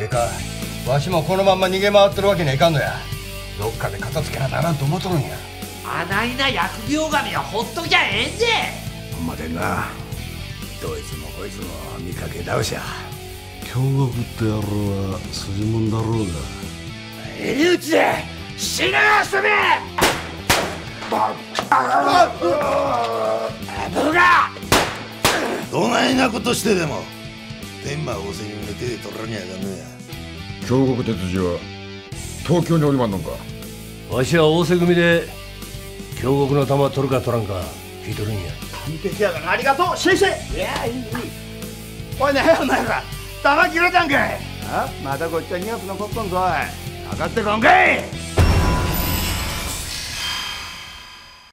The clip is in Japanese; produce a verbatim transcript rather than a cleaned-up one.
かわしもこのまんま逃げ回ってるわけにはいかんのや。どっかで片付けなならんと思っとるんや。 あないな疫病神はほっときゃええんで。 ほんまでんな、どいつもこいつも見かけ倒しゃ。 京極って野郎は筋もんだろうが。 入り討ちで死ぬよすべ。ブガどないなことしてでも天満大関の手で取らにゃあかんのや。 京極哲次は東京におりまんのか。 わしは大瀬組で京極の玉取るか取らんか聞いとるんや。 完璧やがな。ありがとう先生。いやいいいい。おいねえお前ら玉切れたんかい。あまたこっちはにがつ残っとんぞい。上がってこんかい。